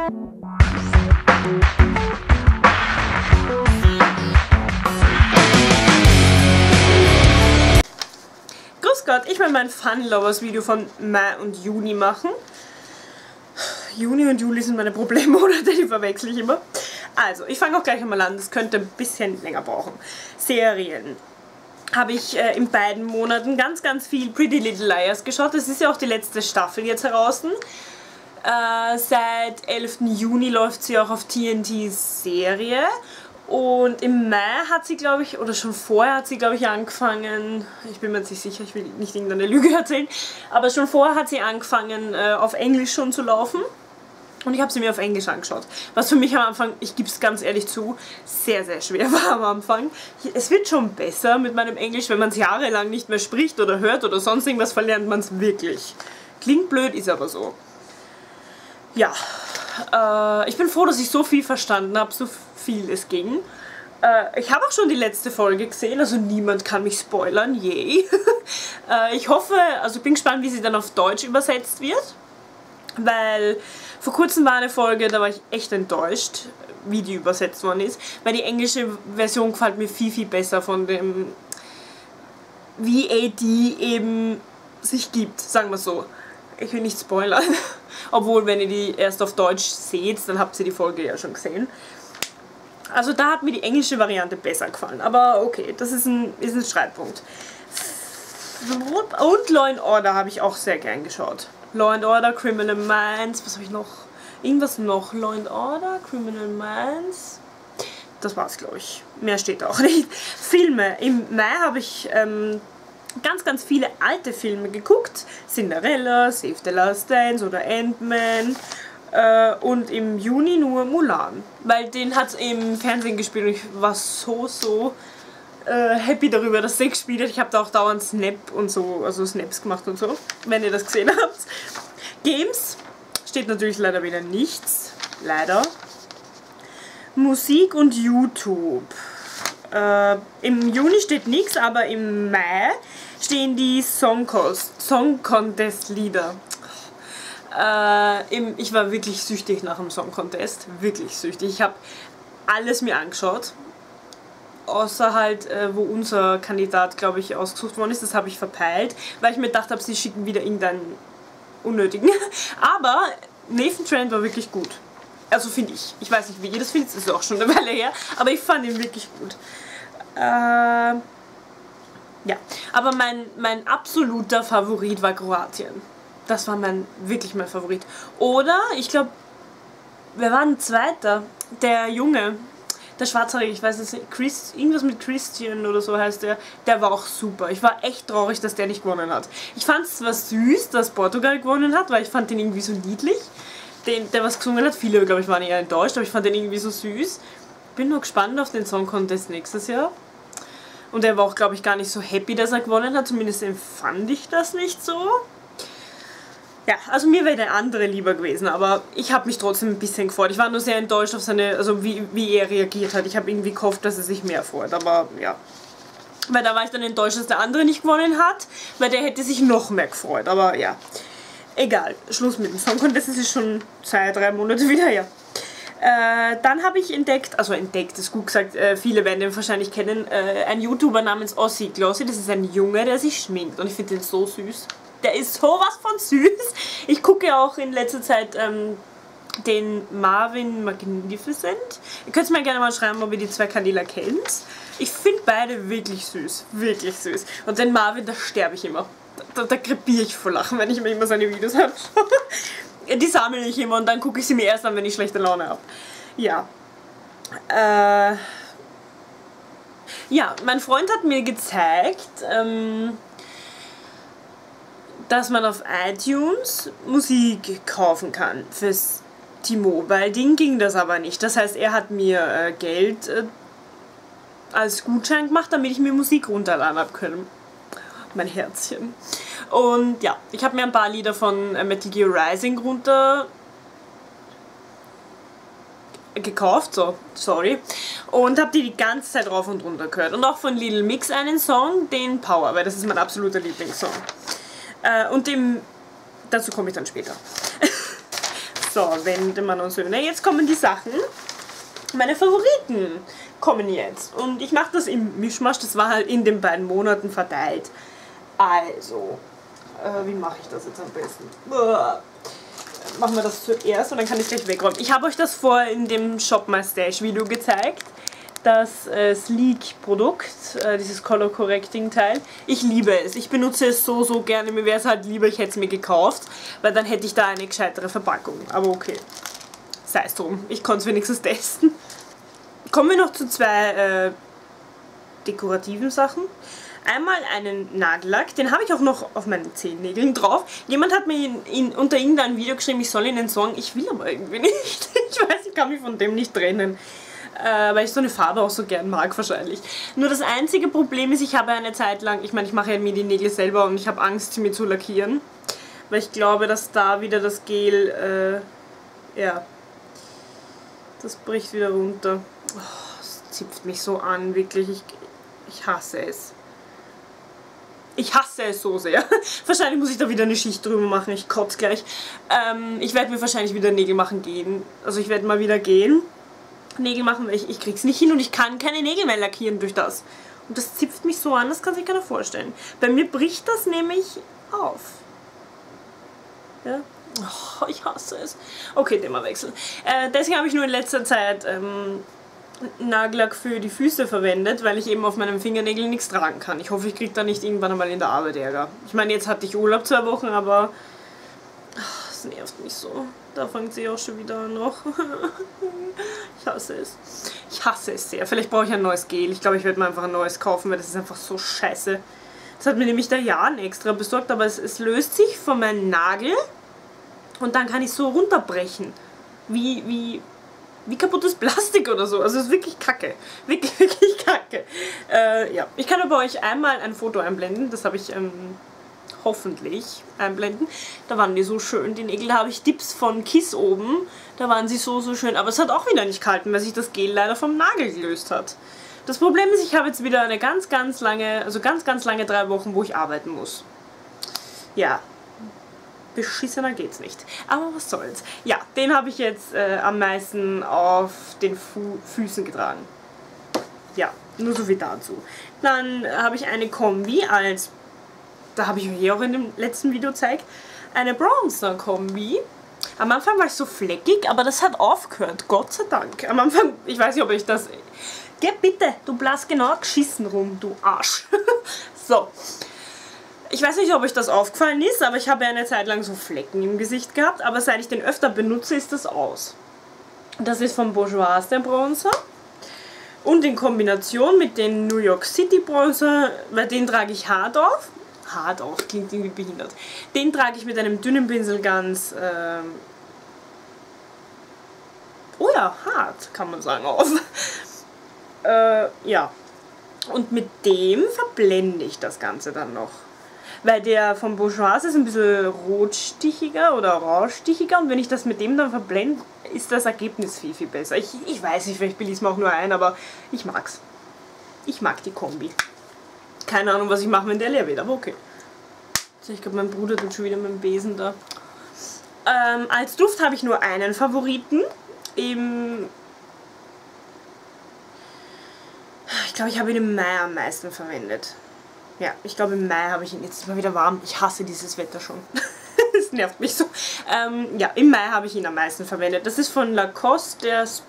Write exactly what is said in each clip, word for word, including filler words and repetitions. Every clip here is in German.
Grüß Gott, ich will mein Fun Lovers Video von Mai und Juni machen. Juni und Juli sind meine Problemmonate, die verwechsel ich immer. Also, ich fange auch gleich einmal an, das könnte ein bisschen länger brauchen. Serien. Habe ich äh, in beiden Monaten ganz, ganz viel Pretty Little Liars geschaut. Das ist ja auch die letzte Staffel jetzt heraus. Äh, seit elften Juni läuft sie auch auf T N T-Serie. Und im Mai hat sie, glaube ich, oder schon vorher hat sie, glaube ich, angefangen, ich bin mir jetzt nicht sicher, ich will nicht irgendeine Lüge erzählen, aber schon vorher hat sie angefangen, äh, auf Englisch schon zu laufen. Und ich habe sie mir auf Englisch angeschaut. Was für mich am Anfang, ich gebe es ganz ehrlich zu, sehr, sehr schwer war am Anfang. Es wird schon besser mit meinem Englisch, wenn man es jahrelang nicht mehr spricht oder hört oder sonst irgendwas, verlernt man es wirklich. Klingt blöd, ist aber so. Ja, äh, ich bin froh, dass ich so viel verstanden habe, so viel es ging. Äh, ich habe auch schon die letzte Folge gesehen, also niemand kann mich spoilern, yay. äh, ich hoffe, also ich bin gespannt, wie sie dann auf Deutsch übersetzt wird. Weil vor kurzem war eine Folge, da war ich echt enttäuscht, wie die übersetzt worden ist. Weil die englische Version gefällt mir viel, viel besser von dem, wie A D eben sich gibt, sagen wir so. Ich will nicht spoilern. Obwohl, wenn ihr die erst auf Deutsch seht, dann habt ihr die Folge ja schon gesehen. Also da hat mir die englische Variante besser gefallen. Aber okay, das ist ein, ist ein Streitpunkt. Und Law and Order habe ich auch sehr gern geschaut. Law and Order, Criminal Minds, was habe ich noch? Irgendwas noch. Law and Order, Criminal Minds. Das war's, glaube ich. Mehr steht auch nicht. Filme. Im Mai habe ich ähm, ganz, ganz viele alte Filme geguckt. Cinderella, Save the Last Dance oder Ant-Man. Äh, und im Juni nur Mulan. Weil den hat es im Fernsehen gespielt und ich war so, so äh, happy darüber, dass der gespielt hat. Ich habe da auch dauernd Snap und so, also Snaps gemacht und so, wenn ihr das gesehen habt. Games steht natürlich leider wieder nichts. Leider. Musik und YouTube. Äh, Im Juni steht nichts, aber im Mai stehen die Song, Song Contest Lieder. Äh, im, ich war wirklich süchtig nach dem Song Contest. Wirklich süchtig. Ich habe alles mir angeschaut. Außer halt, äh, wo unser Kandidat, glaube ich, ausgesucht worden ist. Das habe ich verpeilt, weil ich mir gedacht habe, sie schicken wieder irgendeinen unnötigen. Aber Nathan Trent war wirklich gut. Also finde ich. Ich weiß nicht, wie ihr das findet. Das ist auch schon eine Weile her. Aber ich fand ihn wirklich gut. Äh, ja. Aber mein, mein absoluter Favorit war Kroatien. Das war mein, wirklich mein Favorit. Oder, ich glaube, wer war ein Zweiter? Der Junge. Der Schwarzhaarige, ich weiß es nicht, Chris, irgendwas mit Christian oder so heißt der, der war auch super. Ich war echt traurig, dass der nicht gewonnen hat. Ich fand es zwar süß, dass Portugal gewonnen hat, weil ich fand den irgendwie so niedlich. Den, der was gesungen hat, viele, glaube ich, waren eher enttäuscht, aber ich fand den irgendwie so süß. Bin nur gespannt auf den Song Contest nächstes Jahr. Und er war auch, glaube ich, gar nicht so happy, dass er gewonnen hat, zumindest empfand ich das nicht so. Ja, also mir wäre der andere lieber gewesen, aber ich habe mich trotzdem ein bisschen gefreut. Ich war nur sehr enttäuscht auf seine, also wie, wie er reagiert hat. Ich habe irgendwie gehofft, dass er sich mehr freut, aber ja. Weil da war ich dann enttäuscht, dass der andere nicht gewonnen hat, weil der hätte sich noch mehr gefreut, aber ja. Egal, Schluss mit dem Song Contest, das ist schon zwei, drei Monate wieder her. Äh, dann habe ich entdeckt, also entdeckt ist gut gesagt, äh, viele werden den wahrscheinlich kennen, äh, ein YouTuber namens Ossi Glossy. Das ist ein Junge, der sich schminkt und ich finde den so süß. Der ist sowas von süß. Ich gucke auch in letzter Zeit ähm, den Marvin Magnificent. Ihr könnt mir gerne mal schreiben, ob ihr die zwei Kanäle kennt. Ich finde beide wirklich süß. Wirklich süß. Und den Marvin, da sterbe ich immer. Da, da krepiere ich vor Lachen, wenn ich mir immer seine Videos anschaue. Die sammle ich immer und dann gucke ich sie mir erst an, wenn ich schlechte Laune habe. Ja. Äh... Ja, mein Freund hat mir gezeigt, ähm... dass man auf iTunes Musik kaufen kann fürs T-Mobile-Ding ging das aber nicht. Das heißt, er hat mir äh, Geld äh, als Gutschein gemacht, damit ich mir Musik runterladen habe können. Mein Herzchen. Und ja, ich habe mir ein paar Lieder von äh, Metal Gear Rising runter gekauft, so, sorry, und habe die die ganze Zeit rauf und runter gehört. Und auch von Little Mix einen Song, den Power, weil das ist mein absoluter Lieblingssong. Äh, und dem, dazu komme ich dann später. So, Wendemann und Söhne. Jetzt kommen die Sachen. Meine Favoriten kommen jetzt. Und ich mache das im Mischmasch. Das war halt in den beiden Monaten verteilt. Also, äh, wie mache ich das jetzt am besten? Uah. Machen wir das zuerst und dann kann ich gleich wegräumen. Ich habe euch das vor in dem Shop My Stash Video gezeigt. Das äh, Sleek-Produkt, äh, dieses Color Correcting Teil. Ich liebe es. Ich benutze es so, so gerne. Mir wäre es halt lieber, ich hätte es mir gekauft, weil dann hätte ich da eine gescheitere Verpackung. Aber okay, sei es drum. Ich konnte es wenigstens testen. Kommen wir noch zu zwei äh, dekorativen Sachen. Einmal einen Nagellack, den habe ich auch noch auf meinen Zehennägeln drauf. Jemand hat mir in, in, unter irgendeinem Video geschrieben, ich soll ihn entsorgen. Ich will aber irgendwie nicht. Ich weiß, ich kann mich von dem nicht trennen. Äh, weil ich so eine Farbe auch so gern mag wahrscheinlich. Nur das einzige Problem ist, ich habe eine Zeit lang, ich meine, ich mache ja mir die Nägel selber und ich habe Angst, sie mir zu lackieren. Weil ich glaube, dass da wieder das Gel, äh, ja, das bricht wieder runter. Oh, das zipft mich so an, wirklich. Ich, ich hasse es. Ich hasse es so sehr. Wahrscheinlich muss ich da wieder eine Schicht drüber machen. Ich kotze gleich. Ähm, ich werde mir wahrscheinlich wieder Nägel machen gehen. Also ich werde mal wieder gehen. Nägel machen, weil ich, ich krieg's nicht hin und ich kann keine Nägel mehr lackieren durch das. Und das zipft mich so an, das kann sich keiner vorstellen. Bei mir bricht das nämlich auf. Ja? Oh, ich hasse es. Okay, den mal wechseln. Äh, deswegen habe ich nur in letzter Zeit ähm, Nagellack für die Füße verwendet, weil ich eben auf meinen Fingernägeln nichts tragen kann. Ich hoffe, ich kriege da nicht irgendwann einmal in der Arbeit Ärger. Ich meine, jetzt hatte ich Urlaub zwei Wochen, aber ach, das nervt mich so. Da fängt sie auch schon wieder an noch. Ich hasse es. Ich hasse es sehr. Vielleicht brauche ich ein neues Gel. Ich glaube, ich werde mir einfach ein neues kaufen, weil das ist einfach so scheiße. Das hat mir nämlich der Jan extra besorgt, aber es, es löst sich von meinem Nagel und dann kann ich so runterbrechen. Wie, wie, wie kaputtes Plastik oder so. Also es ist wirklich kacke. Wirklich, wirklich kacke. Äh, ja. Ich kann aber euch einmal ein Foto einblenden. Das habe ich ähm, hoffentlich einblenden. Da waren die so schön. Die Nägel habe ich Dips von Kiss oben. Da waren sie so, so schön. Aber es hat auch wieder nicht gehalten, weil sich das Gel leider vom Nagel gelöst hat. Das Problem ist, ich habe jetzt wieder eine ganz, ganz lange, also ganz, ganz lange drei Wochen, wo ich arbeiten muss. Ja. Beschissener geht's nicht. Aber was soll's. Ja, den habe ich jetzt äh, am meisten auf den Fu Füßen getragen. Ja, nur so viel dazu. Dann habe ich eine Kombi als, da habe ich euch hier auch in dem letzten Video gezeigt, eine Bronzer-Kombi. Am Anfang war ich so fleckig, aber das hat aufgehört. Gott sei Dank. Am Anfang, ich weiß nicht, ob ich das... Geh bitte, du blas genau geschissen rum, du Arsch. So. Ich weiß nicht, ob euch das aufgefallen ist, aber ich habe ja eine Zeit lang so Flecken im Gesicht gehabt, aber seit ich den öfter benutze, ist das aus. Das ist von Bourjois, der Bronzer. Und in Kombination mit den New York City Bronzer, weil den trage ich hart auf. Hart auf, klingt irgendwie behindert. Den trage ich mit einem dünnen Pinsel ganz, ähm oh ja, hart, kann man sagen, auf. äh, ja. Und mit dem verblende ich das Ganze dann noch. Weil der von Bourjois ist ein bisschen rotstichiger oder orangestichiger und wenn ich das mit dem dann verblende, ist das Ergebnis viel, viel besser. Ich, ich weiß nicht, vielleicht bilde ich es mir auch nur ein, aber ich mag's. Ich mag die Kombi. Keine Ahnung, was ich mache, wenn der leer wird, aber okay. So, ich glaube, mein Bruder tut schon wieder mit dem Besen da. Ähm, als Duft habe ich nur einen Favoriten. Im ich glaube, ich habe ihn im Mai am meisten verwendet. Ja, ich glaube im Mai habe ich ihn, jetzt ist mal wieder warm, ich hasse dieses Wetter schon. Das nervt mich so. Ähm, ja, im Mai habe ich ihn am meisten verwendet. Das ist von Lacoste, der Sp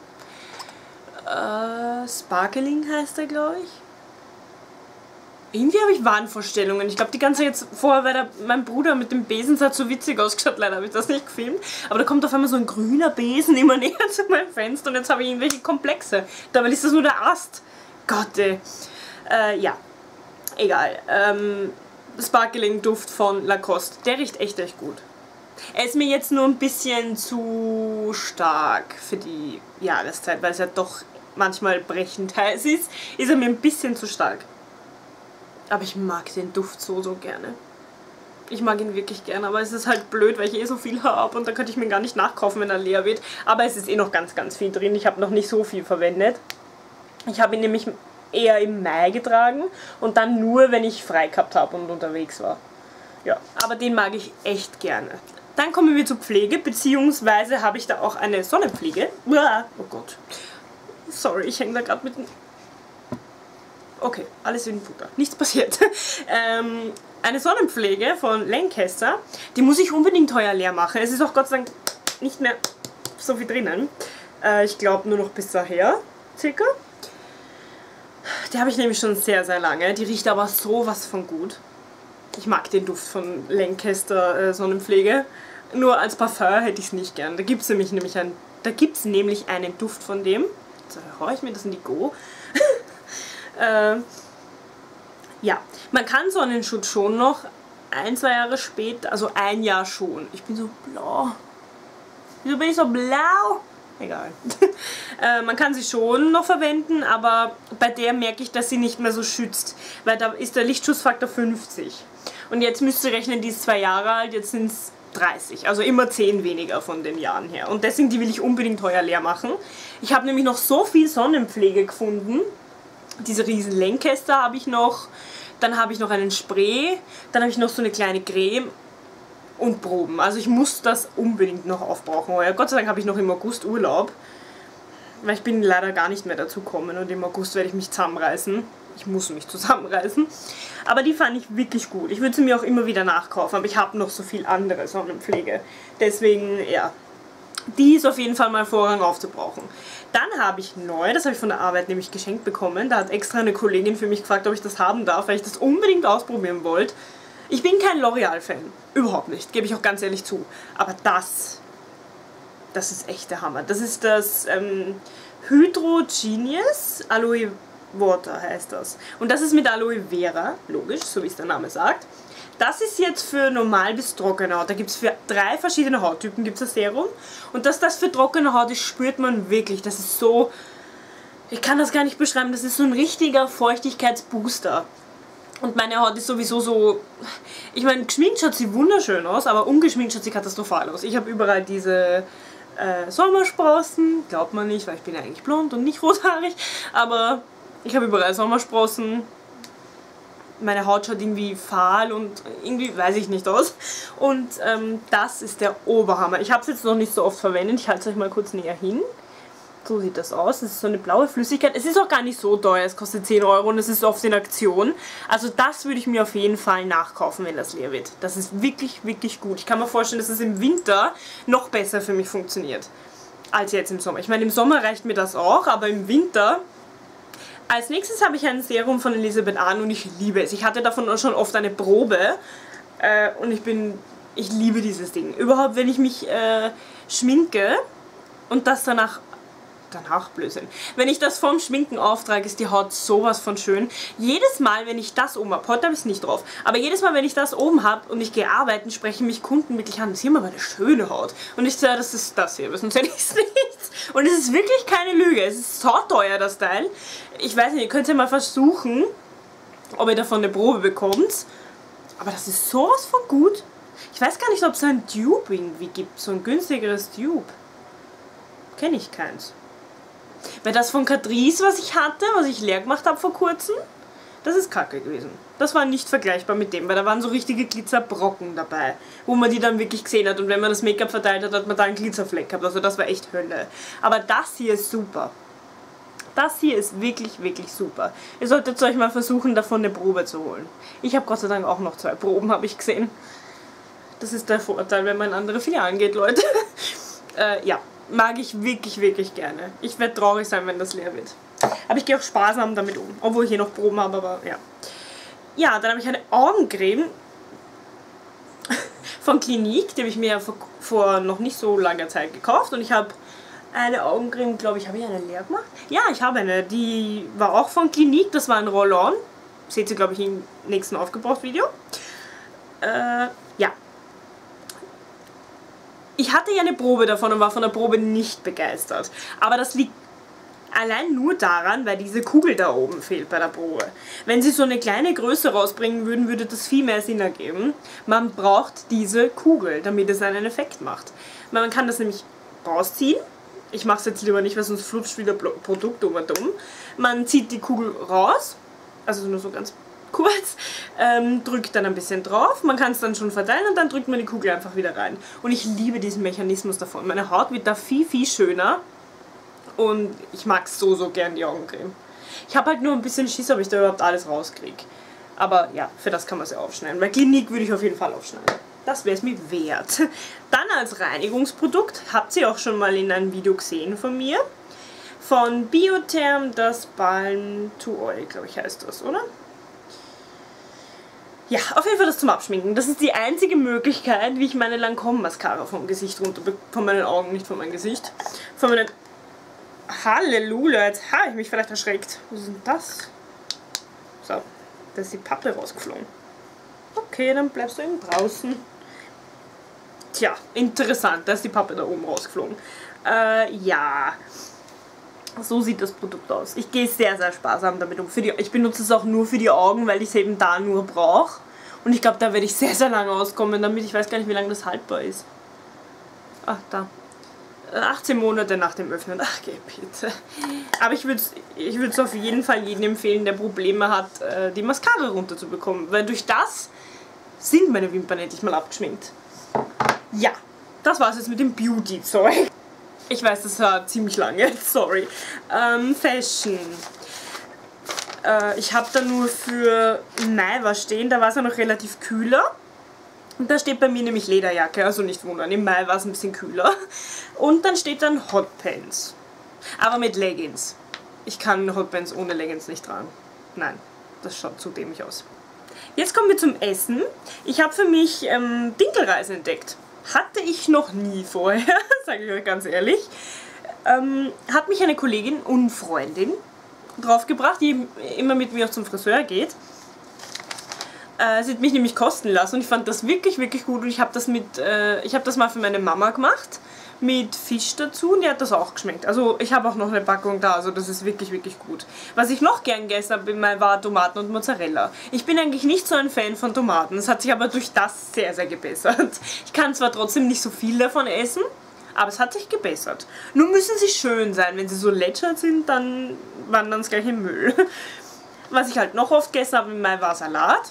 äh, Sparkling heißt er, glaube ich. Irgendwie habe ich Wahnvorstellungen. Ich glaube, die ganze jetzt vorher, weil der, mein Bruder mit dem Besen hat so witzig ausgeschaut, leider habe ich das nicht gefilmt. Aber da kommt auf einmal so ein grüner Besen immer näher zu meinem Fenster und jetzt habe ich irgendwelche Komplexe. Dabei ist das nur der Ast. Gott, ey. Äh, ja. Egal. Ähm, Sparkling-Duft von Lacoste. Der riecht echt, echt gut. Er ist mir jetzt nur ein bisschen zu stark für die Jahreszeit, weil es ja doch manchmal brechend heiß ist. Ist er mir ein bisschen zu stark. Aber ich mag den Duft so, so gerne. Ich mag ihn wirklich gerne, aber es ist halt blöd, weil ich eh so viel habe und da könnte ich mir gar nicht nachkaufen, wenn er leer wird. Aber es ist eh noch ganz, ganz viel drin. Ich habe noch nicht so viel verwendet. Ich habe ihn nämlich eher im Mai getragen und dann nur, wenn ich frei gehabt habe und unterwegs war. Ja, aber den mag ich echt gerne. Dann kommen wir zur Pflege, beziehungsweise habe ich da auch eine Sonnenpflege. Oh Gott. Sorry, ich hänge da gerade mit dem... Okay, alles in Futter. Nichts passiert. ähm, eine Sonnenpflege von Lancaster. Die muss ich unbedingt heuer leer machen. Es ist auch Gott sei Dank nicht mehr so viel drinnen. Äh, ich glaube nur noch bis daher, circa. Die habe ich nämlich schon sehr, sehr lange. Die riecht aber sowas von gut. Ich mag den Duft von Lancaster äh, Sonnenpflege. Nur als Parfum hätte ich es nicht gern. Da gibt es nämlich, nämlich, ein, da gibt's nämlich einen Duft von dem. So, höre ich mir das in die Go. äh, ja, man kann Sonnenschutz schon noch ein, zwei Jahre später, also ein Jahr schon. Ich bin so blau. Wieso bin ich so blau? Egal. äh, man kann sie schon noch verwenden, aber bei der merke ich, dass sie nicht mehr so schützt. Weil da ist der Lichtschutzfaktor fünfzig. Und jetzt müsst ihr rechnen, die ist zwei Jahre alt, jetzt sind es dreißig. Also immer zehn weniger von den Jahren her. Und deswegen, die will ich unbedingt heuer leer machen. Ich habe nämlich noch so viel Sonnenpflege gefunden. Diese riesen Lancaster habe ich noch. Dann habe ich noch einen Spray. Dann habe ich noch so eine kleine Creme. Und Proben. Also ich muss das unbedingt noch aufbrauchen heuer. Gott sei Dank habe ich noch im August Urlaub. Weil ich bin leider gar nicht mehr dazu gekommen. Und im August werde ich mich zusammenreißen. Ich muss mich zusammenreißen. Aber die fand ich wirklich gut. Ich würde sie mir auch immer wieder nachkaufen. Aber ich habe noch so viel andere Sonnenpflege. Deswegen, ja. Die ist auf jeden Fall mal Vorrang aufzubrauchen. Dann habe ich neu, das habe ich von der Arbeit nämlich geschenkt bekommen. Da hat extra eine Kollegin für mich gefragt, ob ich das haben darf, weil ich das unbedingt ausprobieren wollte. Ich bin kein L'Oreal-Fan. Überhaupt nicht. Gebe ich auch ganz ehrlich zu. Aber das, das ist echt der Hammer. Das ist das ähm, Hydro Genius Aloe Water heißt das. Und das ist mit Aloe Vera, logisch, so wie es der Name sagt. Das ist jetzt für normal bis trockene Haut. Da gibt es für drei verschiedene Hauttypen gibt's das Serum. Und dass das für trockene Haut ist, spürt man wirklich. Das ist so... Ich kann das gar nicht beschreiben. Das ist so ein richtiger Feuchtigkeitsbooster. Und meine Haut ist sowieso so... Ich meine, geschminkt schaut sie wunderschön aus, aber ungeschminkt schaut sie katastrophal aus. Ich habe überall diese äh, Sommersprossen. Glaubt man nicht, weil ich bin ja eigentlich blond und nicht rothaarig. Aber ich habe überall Sommersprossen. Meine Haut schaut irgendwie fahl und irgendwie weiß ich nicht aus. Und ähm, das ist der Oberhammer. Ich habe es jetzt noch nicht so oft verwendet. Ich halte es euch mal kurz näher hin. So sieht das aus. Das ist so eine blaue Flüssigkeit. Es ist auch gar nicht so teuer. Es kostet zehn Euro und es ist oft in Aktion. Also das würde ich mir auf jeden Fall nachkaufen, wenn das leer wird. Das ist wirklich, wirklich gut. Ich kann mir vorstellen, dass es im Winter noch besser für mich funktioniert als jetzt im Sommer. Ich meine, im Sommer reicht mir das auch, aber im Winter... Als nächstes habe ich ein Serum von Elisabeth Arden und ich liebe es. Ich hatte davon auch schon oft eine Probe äh, und ich bin, ich liebe dieses Ding. Überhaupt, wenn ich mich äh, schminke und das danach, danach Blödsinn. Wenn ich das vorm Schminken auftrage, ist die Haut sowas von schön. Jedes Mal, wenn ich das oben habe, heute habe ich es nicht drauf, aber jedes Mal, wenn ich das oben habe und ich gehe arbeiten, sprechen mich Kunden wirklich an, sie haben aber eine schöne Haut. Und ich sage, das ist das hier, sonst hätte ich es nicht. Und es ist wirklich keine Lüge, es ist so teuer, das Teil. Ich weiß nicht, ihr könnt ja mal versuchen, ob ihr davon eine Probe bekommt. Aber das ist sowas von gut. Ich weiß gar nicht, ob es ein Dupe irgendwie gibt, so ein günstigeres Dupe. Kenne ich keins. Weil das von Catrice, was ich hatte, was ich leer gemacht habe vor kurzem, das ist kacke gewesen. Das war nicht vergleichbar mit dem, weil da waren so richtige Glitzerbrocken dabei, wo man die dann wirklich gesehen hat. Und wenn man das Make-up verteilt hat, hat man da einen Glitzerfleck gehabt. Also das war echt Hölle. Aber das hier ist super. Das hier ist wirklich, wirklich super. Ihr solltet euch mal versuchen, davon eine Probe zu holen. Ich habe Gott sei Dank auch noch zwei Proben, habe ich gesehen. Das ist der Vorteil, wenn man in andere Filialen geht, Leute. äh, ja, mag ich wirklich, wirklich gerne. Ich werde traurig sein, wenn das leer wird. Aber ich gehe auch sparsam damit um. Obwohl ich hier noch Proben habe, aber ja. Ja, dann habe ich eine Augencreme von Clinique. Die habe ich mir vor, vor noch nicht so langer Zeit gekauft. Und ich habe eine Augencreme, glaube ich, habe ich eine leer gemacht? Ja, ich habe eine. Die war auch von Clinique. Das war ein Roll-On. Seht ihr, glaube ich, im nächsten Aufgebraucht-Video. Äh, ja. Ich hatte ja eine Probe davon und war von der Probe nicht begeistert. Aber das liegt allein nur daran, weil diese Kugel da oben fehlt bei der Probe. Wenn sie so eine kleine Größe rausbringen würden, würde das viel mehr Sinn ergeben. Man braucht diese Kugel, damit es einen Effekt macht. Man kann das nämlich rausziehen. Ich mache es jetzt lieber nicht, weil sonst flutscht wieder Produkt um und um. Man zieht die Kugel raus, also nur so ganz kurz, ähm, drückt dann ein bisschen drauf, man kann es dann schon verteilen und dann drückt man die Kugel einfach wieder rein. Und ich liebe diesen Mechanismus davon. Meine Haut wird da viel, viel schöner und ich mag so, so gern die Augencreme. Ich habe halt nur ein bisschen Schiss, ob ich da überhaupt alles rauskriege. Aber ja, für das kann man sie aufschneiden. Bei Clinique würde ich auf jeden Fall aufschneiden. Das wäre es mir wert. Dann als Reinigungsprodukt, habt ihr auch schon mal in einem Video gesehen von mir. Von Biotherm das Balm to Oil, glaube ich heißt das, oder? Ja, auf jeden Fall das zum Abschminken. Das ist die einzige Möglichkeit, wie ich meine Lancôme-Mascara vom Gesicht runter, von meinen Augen, nicht von meinem Gesicht, von meinen... Halleluja, jetzt habe ich mich vielleicht erschreckt. Was ist denn das? So, da ist die Pappe rausgeflogen. Okay, dann bleibst du eben draußen. Tja, interessant, da ist die Pappe da oben rausgeflogen. Äh, ja... So sieht das Produkt aus. Ich gehe sehr, sehr sparsam damit um. Für die, ich benutze es auch nur für die Augen, weil ich es eben da nur brauche. Und ich glaube, da werde ich sehr, sehr lange auskommen, damit ich weiß gar nicht, wie lange das haltbar ist. Ach, da. achtzehn Monate nach dem Öffnen. Ach, geh bitte. Aber ich würde es ich würd's auf jeden Fall jedem empfehlen, der Probleme hat, die Mascara runterzubekommen. Weil durch das sind meine Wimpern endlich mal abgeschminkt. Ja, das war es jetzt mit dem Beauty-Zeug. Ich weiß, das war ziemlich lange, sorry. Ähm, Fashion. Äh, ich habe da nur für Mai was stehen, da war es ja noch relativ kühler. Und da steht bei mir nämlich Lederjacke, also nicht wundern, im Mai war es ein bisschen kühler. Und dann steht dann Hotpants. Aber mit Leggings. Ich kann Hotpants ohne Leggings nicht tragen. Nein, das schaut zu dämlich aus. Jetzt kommen wir zum Essen. Ich habe für mich ähm, Dinkelreis entdeckt. Hatte ich noch nie vorher, sage ich euch ganz ehrlich. Ähm, hat mich eine Kollegin und Freundin draufgebracht, die immer mit mir auch zum Friseur geht. Äh, sie hat mich nämlich kosten lassen und ich fand das wirklich, wirklich gut. Und ich habe das mit, äh, ich habe das mal für meine Mama gemacht, mit Fisch dazu und die hat das auch geschmeckt. Also ich habe auch noch eine Packung da, also das ist wirklich, wirklich gut. Was ich noch gern gegessen habe, war Tomaten und Mozzarella. Ich bin eigentlich nicht so ein Fan von Tomaten, das hat sich aber durch das sehr, sehr gebessert. Ich kann zwar trotzdem nicht so viel davon essen, aber es hat sich gebessert. Nun müssen sie schön sein, wenn sie so lätschert sind, dann wandern sie gleich im Müll. Was ich halt noch oft gegessen habe, war Salat.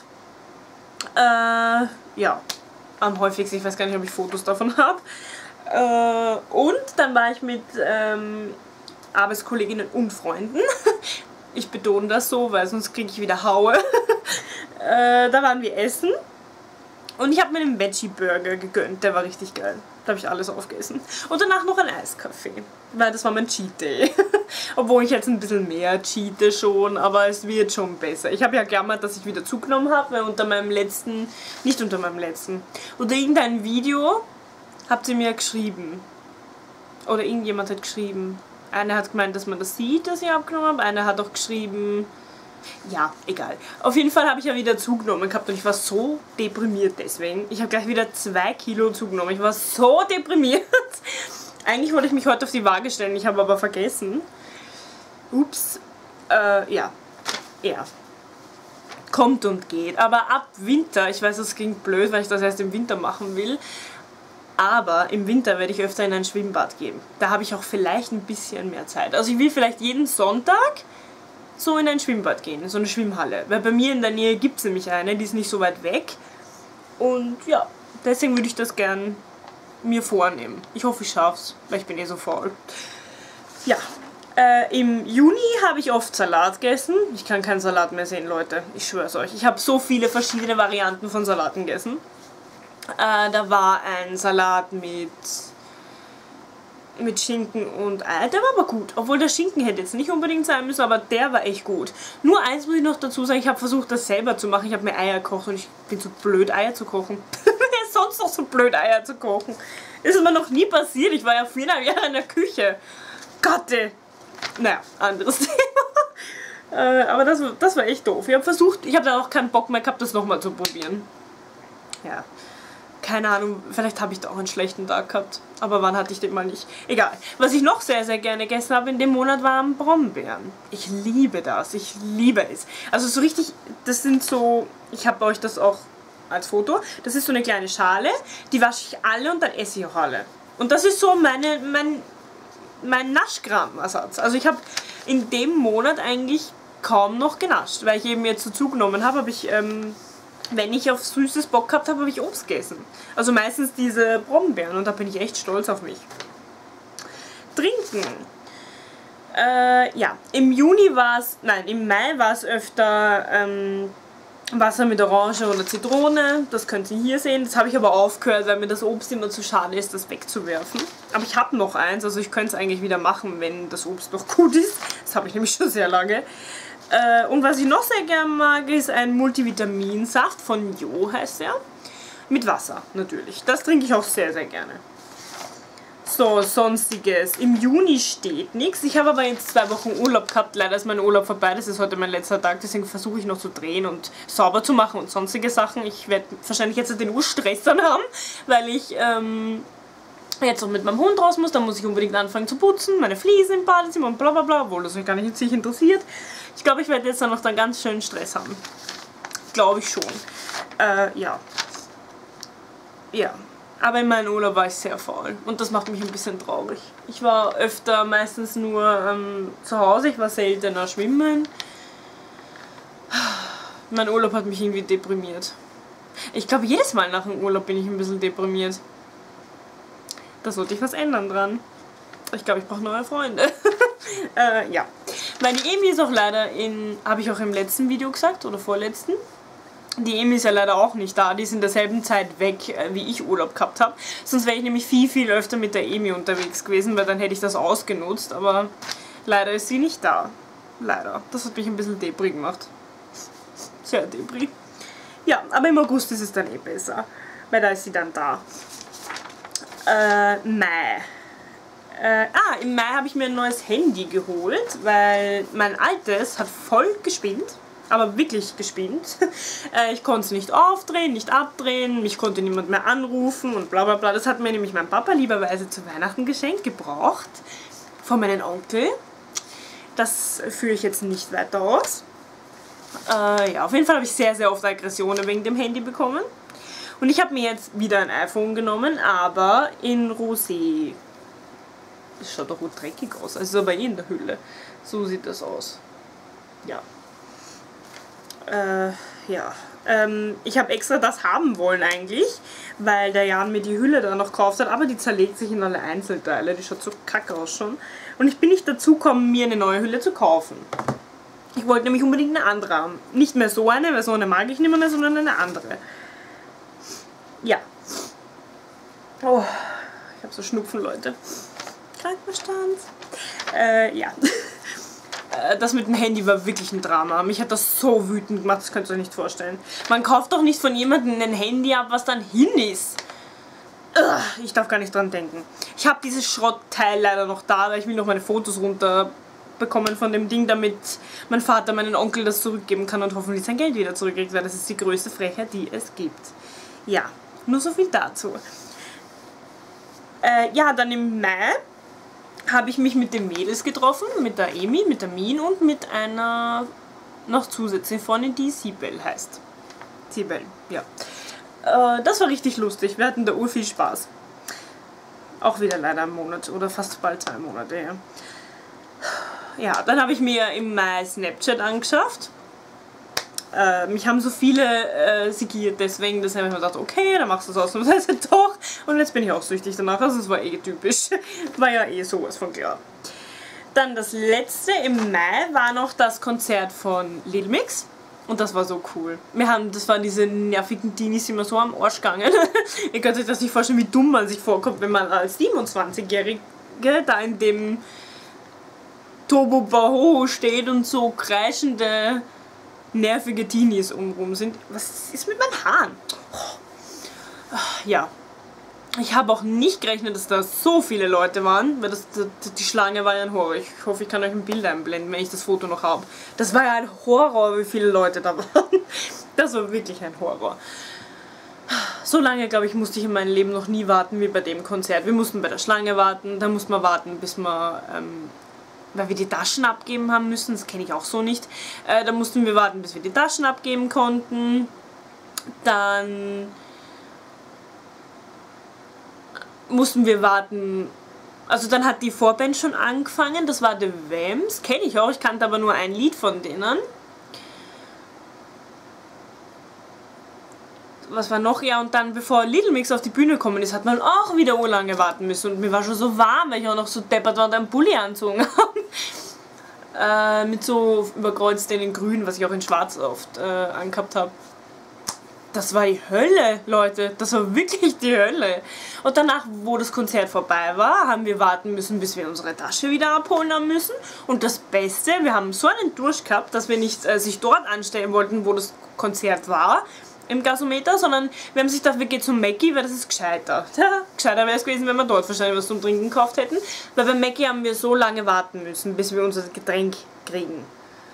Äh, ja, am häufigsten, ich weiß gar nicht, ob ich Fotos davon habe. Äh, und dann war ich mit ähm, Arbeitskolleginnen und Freunden. Ich betone das so, weil sonst kriege ich wieder Haue. äh, da waren wir essen. Und ich habe mir einen Veggie-Burger gegönnt, der war richtig geil. Da habe ich alles aufgegessen. Und danach noch ein Eiskaffee, weil das war mein Cheat Day. Obwohl ich jetzt ein bisschen mehr cheate schon, aber es wird schon besser. Ich habe ja gejammert, dass ich wieder zugenommen habe, weil unter meinem letzten, nicht unter meinem letzten, unter irgendeinem Video habt ihr mir geschrieben. Oder irgendjemand hat geschrieben. Einer hat gemeint, dass man das sieht, dass ich abgenommen habe. Einer hat auch geschrieben... Ja, egal. Auf jeden Fall habe ich ja wieder zugenommen gehabt und ich war so deprimiert deswegen. Ich habe gleich wieder zwei Kilo zugenommen. Ich war so deprimiert. Eigentlich wollte ich mich heute auf die Waage stellen, ich habe aber vergessen. Ups. Äh, ja. Ja. Kommt und geht. Aber ab Winter, ich weiß, das klingt blöd, weil ich das erst im Winter machen will, aber im Winter werde ich öfter in ein Schwimmbad gehen. Da habe ich auch vielleicht ein bisschen mehr Zeit. Also ich will vielleicht jeden Sonntag so in ein Schwimmbad gehen, in so eine Schwimmhalle. Weil bei mir in der Nähe gibt es nämlich eine, die ist nicht so weit weg. Und ja, deswegen würde ich das gern mir vornehmen. Ich hoffe, ich schaff's, weil ich bin eh so faul. Ja, äh, im Juni habe ich oft Salat gegessen. Ich kann keinen Salat mehr sehen, Leute. Ich schwör's euch. Ich habe so viele verschiedene Varianten von Salaten gegessen. Äh, da war ein Salat mit... mit Schinken und Ei. Der war aber gut. Obwohl der Schinken hätte jetzt nicht unbedingt sein müssen, aber der war echt gut. Nur eins muss ich noch dazu sagen, ich habe versucht, das selber zu machen. Ich habe mir Eier gekocht und ich bin so blöd, Eier zu kochen. Wer ist sonst noch so blöd, Eier zu kochen? Das ist mir noch nie passiert. Ich war ja viereinhalb Jahre in der Küche. Gott, ey. Naja, anderes Thema. äh, aber das, das war echt doof. Ich habe versucht, ich habe da auch keinen Bock mehr gehabt, das nochmal zu probieren. Ja. Keine Ahnung, vielleicht habe ich da auch einen schlechten Tag gehabt. Aber wann hatte ich den mal nicht? Egal. Was ich noch sehr, sehr gerne gegessen habe in dem Monat waren Brombeeren. Ich liebe das. Ich liebe es. Also so richtig, das sind so, ich habe euch das auch als Foto. Das ist so eine kleine Schale, die wasche ich alle und dann esse ich auch alle. Und das ist so meine, mein, mein Naschkram-Ersatz. Also ich habe in dem Monat eigentlich kaum noch genascht, weil ich eben jetzt so zugenommen habe, habe ich, ähm, wenn ich auf Süßes Bock gehabt habe, habe ich Obst gegessen. Also meistens diese Brombeeren und da bin ich echt stolz auf mich. Trinken. Äh, ja, im Juni war es, nein, im Mai war es öfter ähm, Wasser mit Orange oder Zitrone. Das könnt ihr hier sehen. Das habe ich aber aufgehört, weil mir das Obst immer zu schade ist, das wegzuwerfen. Aber ich habe noch eins, also ich könnte es eigentlich wieder machen, wenn das Obst noch gut ist. Das habe ich nämlich schon sehr lange. Äh, und was ich noch sehr gerne mag, ist ein Multivitaminsaft von Jo, heißt er. Mit Wasser natürlich. Das trinke ich auch sehr, sehr gerne. So, sonstiges. Im Juni steht nichts. Ich habe aber jetzt zwei Wochen Urlaub gehabt. Leider ist mein Urlaub vorbei. Das ist heute mein letzter Tag. Deswegen versuche ich noch zu drehen und sauber zu machen und sonstige Sachen. Ich werde wahrscheinlich jetzt den Urstress dann haben, weil ich ähm, jetzt noch mit meinem Hund raus muss. Dann muss ich unbedingt anfangen zu putzen. Meine Fliesen im Badezimmer und bla bla bla. Obwohl das mich gar nicht sich interessiert. Ich glaube, ich werde jetzt dann noch dann ganz schön Stress haben. Glaube ich schon. Äh, ja. Ja. Aber in meinem Urlaub war ich sehr faul und das macht mich ein bisschen traurig. Ich war öfter meistens nur ähm, zu Hause, ich war seltener schwimmen. Mein Urlaub hat mich irgendwie deprimiert. Ich glaube, jedes Mal nach dem Urlaub bin ich ein bisschen deprimiert. Da sollte ich was ändern dran. Ich glaube, ich brauche neue Freunde. äh, ja. Meine Emi ist auch leider in, habe ich auch im letzten Video gesagt oder vorletzten. Die Emi ist ja leider auch nicht da, die ist in derselben Zeit weg, wie ich Urlaub gehabt habe. Sonst wäre ich nämlich viel, viel öfter mit der Emi unterwegs gewesen, weil dann hätte ich das ausgenutzt. Aber leider ist sie nicht da. Leider. Das hat mich ein bisschen depri gemacht. Sehr depri. Ja, aber im August ist es dann eh besser, weil da ist sie dann da. Äh, Mai. Äh, ah, im Mai habe ich mir ein neues Handy geholt, weil mein altes hat voll gespinnt. Aber wirklich gespinnt. äh, ich konnte es nicht aufdrehen, nicht abdrehen, mich konnte niemand mehr anrufen und bla bla bla. Das hat mir nämlich mein Papa lieberweise zu Weihnachten geschenkt, gebraucht. Von meinem Onkel. Das führe ich jetzt nicht weiter aus. Äh, ja, auf jeden Fall habe ich sehr, sehr oft Aggressionen wegen dem Handy bekommen. Und ich habe mir jetzt wieder ein iPhone genommen, aber in Rosé. Das schaut doch gut dreckig aus, also aber eh in der Hülle. So sieht das aus. Ja. Äh, ja. Ähm, ich habe extra das haben wollen eigentlich, weil der Jan mir die Hülle da noch gekauft hat, aber die zerlegt sich in alle Einzelteile, die schaut so kacke aus schon. Und ich bin nicht dazu gekommen, mir eine neue Hülle zu kaufen. Ich wollte nämlich unbedingt eine andere haben. Nicht mehr so eine, weil so eine mag ich nicht mehr, sondern eine andere. Ja. Oh, ich habe so Schnupfen, Leute. Krankenstand. Äh, ja. Das mit dem Handy war wirklich ein Drama. Mich hat das so wütend gemacht, das könnt ihr euch nicht vorstellen. Man kauft doch nicht von jemandem ein Handy ab, was dann hin ist. Ugh, ich darf gar nicht dran denken. Ich habe dieses Schrottteil leider noch da, weil ich will noch meine Fotos runterbekommen von dem Ding, damit mein Vater meinen Onkel das zurückgeben kann und hoffentlich sein Geld wieder zurückkriegt, weil das ist die größte Frechheit, die es gibt. Ja, nur so viel dazu. Äh, ja, dann im Mai habe ich mich mit den Mädels getroffen, mit der Emi, mit der Min und mit einer noch zusätzlich Freundin, die Sibel heißt. Sibel, ja. Äh, das war richtig lustig, wir hatten da ur viel Spaß. Auch wieder leider einen Monat oder fast bald zwei Monate, ja. Ja, dann habe ich mir im Mai Snapchat angeschafft. Äh, mich haben so viele äh, sigiert, deswegen, das habe ich mir gedacht, okay, dann machst du es ausnahmsweise doch. Und jetzt bin ich auch süchtig danach, also es war eh typisch. War ja eh sowas von klar. Dann das letzte im Mai war noch das Konzert von Lil Mix. Und das war so cool. Wir haben, das waren diese nervigen Teenies, die immer so am Arsch gegangen. Ihr könnt euch das nicht vorstellen, wie dumm man sich vorkommt, wenn man als siebenundzwanzigjährige da in dem Turbo-Baho steht und so kreischende, nervige Teenies umrum sind. Was ist mit meinen Haaren? Oh. Ja. Ich habe auch nicht gerechnet, dass da so viele Leute waren, weil das, die Schlange war ja ein Horror. Ich hoffe, ich kann euch ein Bild einblenden, wenn ich das Foto noch habe. Das war ja ein Horror, wie viele Leute da waren. Das war wirklich ein Horror. So lange, glaube ich, musste ich in meinem Leben noch nie warten wie bei dem Konzert. Wir mussten bei der Schlange warten, dann mussten wir warten, bis wir, ähm, weil wir die Taschen abgeben haben müssen, das kenne ich auch so nicht. Äh, dann mussten wir warten, bis wir die Taschen abgeben konnten. Dann mussten wir warten, Also dann hat die Vorband schon angefangen, das war The Vamps, kenne ich auch, ich kannte aber nur ein Lied von denen. Was war noch? Ja, und dann, bevor Little Mix auf die Bühne gekommen ist, hat man auch wieder urlange warten müssen. Und mir war schon so warm, weil ich auch noch so deppert war und einen Pulli angezogen habe. äh, mit so überkreuzt in grün, was ich auch in schwarz oft äh, angehabt habe. Das war die Hölle, Leute. Das war wirklich die Hölle. Und danach, wo das Konzert vorbei war, haben wir warten müssen, bis wir unsere Tasche wieder abholen haben müssen. Und das Beste, wir haben so einen Durst gehabt, dass wir nicht äh, sich dort anstellen wollten, wo das Konzert war, im Gasometer, sondern wir haben sich gedacht, wir gehen zum Mackie, weil das ist gescheiter. Ja, gescheiter wäre es gewesen, wenn wir dort wahrscheinlich was zum Trinken gekauft hätten. Weil bei Mackie haben wir so lange warten müssen, bis wir unser Getränk kriegen.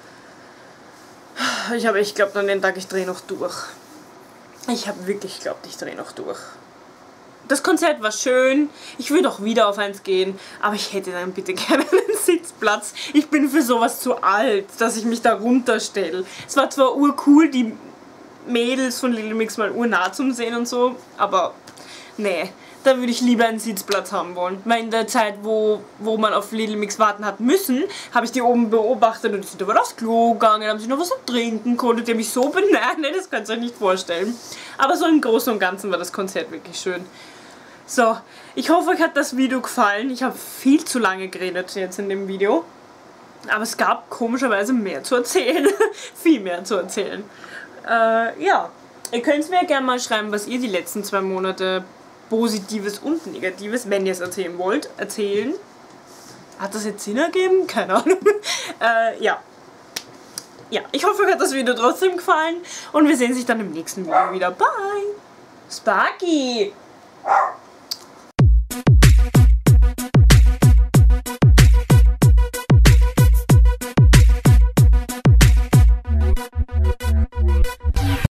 Ich habe echt geglaubt an den Tag, ich drehe noch durch. Ich habe wirklich geglaubt, ich drehe noch durch. Das Konzert war schön, ich würde auch wieder auf eins gehen, aber ich hätte dann bitte gerne einen Sitzplatz. Ich bin für sowas zu alt, dass ich mich da runterstelle. Es war zwar urcool, die Mädels von Little Mix mal urnah zum Sehen und so, aber nee, da würde ich lieber einen Sitzplatz haben wollen. Weil in der Zeit, wo, wo man auf Little Mix warten hat müssen, habe ich die oben beobachtet und die sind aber aufs Klo gegangen, haben sich noch was zum Trinken konnte, die haben mich so beneidet, das könnt ihr euch nicht vorstellen. Aber so im Großen und Ganzen war das Konzert wirklich schön. So, ich hoffe, euch hat das Video gefallen. Ich habe viel zu lange geredet jetzt in dem Video. Aber es gab komischerweise mehr zu erzählen. Viel mehr zu erzählen. Äh, ja, ihr könnt mir gerne mal schreiben, was ihr die letzten zwei Monate Positives und Negatives, wenn ihr es erzählen wollt, erzählen. Hat das jetzt Sinn ergeben? Keine Ahnung. äh, ja. Ja, ich hoffe, euch hat das Video trotzdem gefallen und wir sehen sich dann im nächsten Video wieder. Bye! Sparky!